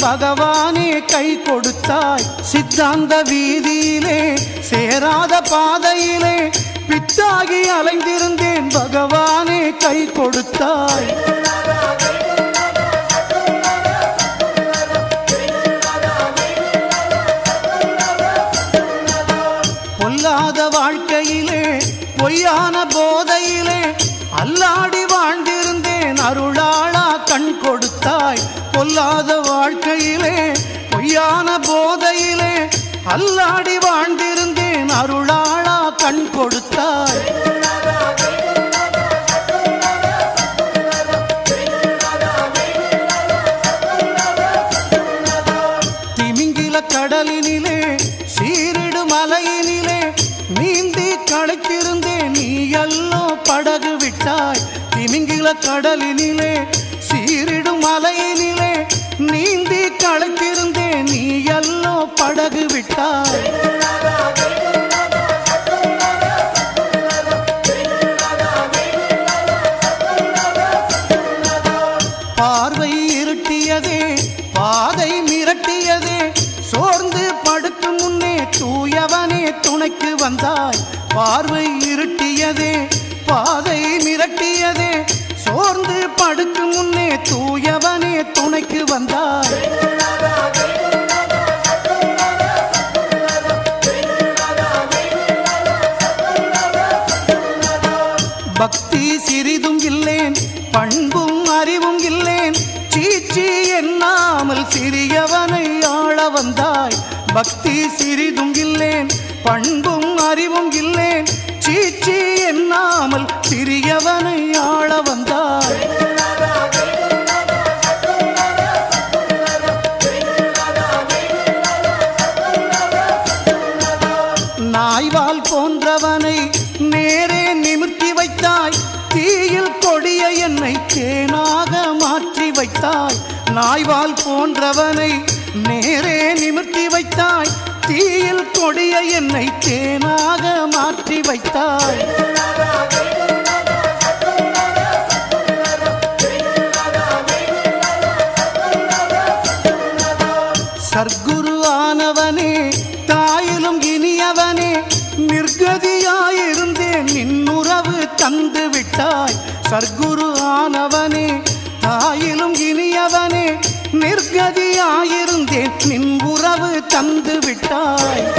பகவானே கை கொடுத்தாய் சித்தாந்த வீதியிலே சேராத பாதையிலே பித்தாகி அலைந்திருந்தேன் பகவானே கை கொடுத்தாய் பொல்லாத வாழ்க்கையிலே பொய்யான போதையிலே அல்லாடி வாழ்ந்திருந்தேன் அருளாளா கண் கொடுத்தாய் பொல்லாத வாழ்க்கையிலே பொய்யான போதையிலே அல்லாடி வாழ்ந்திருந்தேன் அருளாளா கண் கொடுத்தாய் திமிங்கில கடலினிலே சீரிடு மலையினிலே நீந்தி களைத்திருந்தேன் நீ எல்லோ படகு விட்டாய் திமிங்கில கடலினிலே சீரிடு மலையினிலே நீந்தி களைத்திருந்தேன் நீ எல்லோ படகு விட்டாய் பார்வை இருட்டியதே பாதை மிரட்டியதே சோர்ந்து படுக்கும் முன்னே தூயவனே துணைக்கு வந்தாய் பார்வை இருட்டியதே பாதை மிரட்டியதே சோர்ந்து படுக்கும் முன்னே தூயவனே துணைக்கு வந்தாய் பக்தி சிறிதும் இல்லேன் பண்பும் அறிவும் இல்லேன் சீச்சி எண்ணாமல் சிறியவனை ஆள வந்தாய் பக்தி சிறிதும் இல்லேன் பண்பும் அறிவும் இல்லேன் சீச்சி எண்ணாமல் சிறியவனை ஆள வந்தாய் நாய்வால் போன்றவனை நேரே நிமிர்த்தி வைத்தாய் தீயில் கொடிய என்னை தேனாக மாற்றி வைத்தாய் நாய்வால் போன்றவனை நேரே நிமிர்த்தி வைத்தாய் தீயில் கொடிய என்னை தேனாக மாற்றி வைத்தாய் சர்க்குரு ஆனவனே தாயிலும் இனியவனே நிர்கதியாயிருந்தேன் நின்னுறவு தந்து விட்டாய் சர்க்குரு ஆனவனே தாயிலும் இனியவனே நிர்கதியாயிருந்தேன் நின் உறவு தந்து விட்டாய்